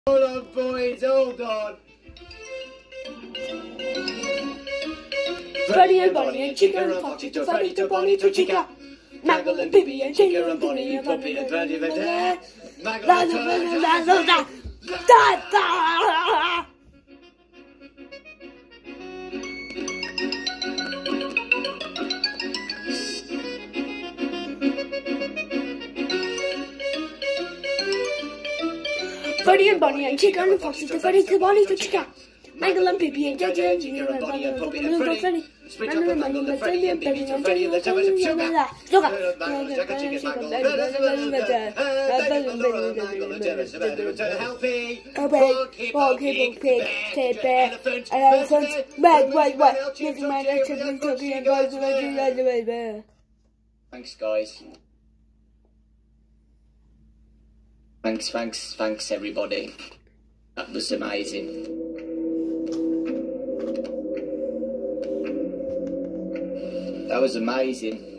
Hold on, boys, hold on. Freddy and Bonnie and Chica and Foxy to Freddy to Bonnie to Chica. Maggle and Pippi and Chica and Bonnie and Puppy and Freddy and Dad. Maggle and Freddy and Bonnie and Chica and Foxy to Freddy to Bonnie to Chica. Maggle and Pippi and Chica and Bonnie and Puppy and Freddy. Split up and Maggle and Freddy and Pippi and Freddy and let's have some sugar. Healthy. Pig, pig, elephant, red. Thanks, guys. Thanks, everybody. That was amazing. That was amazing.